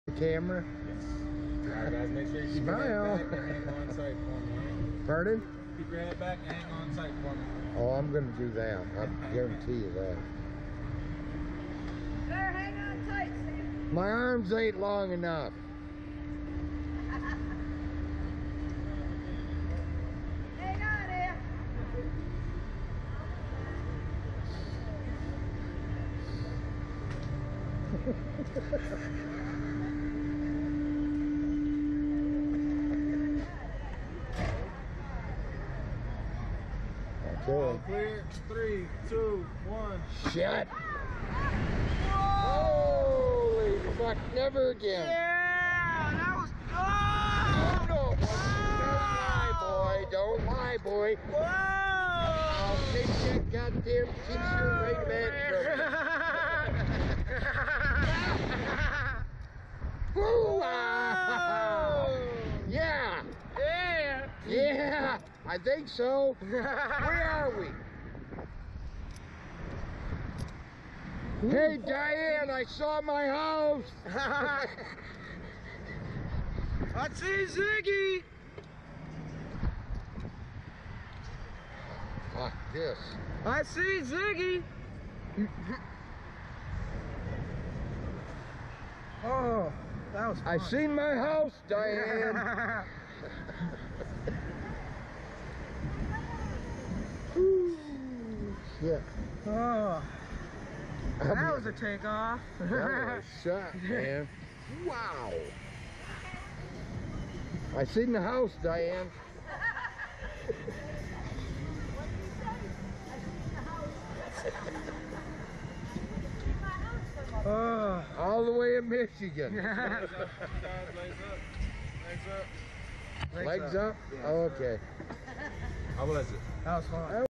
Camera. Yes. Alright guys, make sure you keep Smile. your head back and hang on tight for me. Pardon? Keep your head back and hang on tight for me. Oh, I'm going to do that. I guarantee you that. Better hang on tight, Steve. My arms ain't long enough. Hang on there. All Okay. clear. 3, 2, 1. Shut. Holy fuck, never again. Yeah, that was Oh, no. Don't lie, boy. Whoa! I'll take that goddamn t-shirt right back from you. Woo! Yeah. Yeah! Yeah, I think so. Where are we? Hey, Diane, I saw my house. I see Ziggy! Fuck this. I see Ziggy! Oh, that was fun. I seen my house, Diane. Ooh, shit. Oh, that was a takeoff. That was a shot, man. Wow. I seen the house, Diane. Oh. All the way in Michigan. Legs up, guys, legs up. Legs up. Legs up? Okay. How was it? That was fun.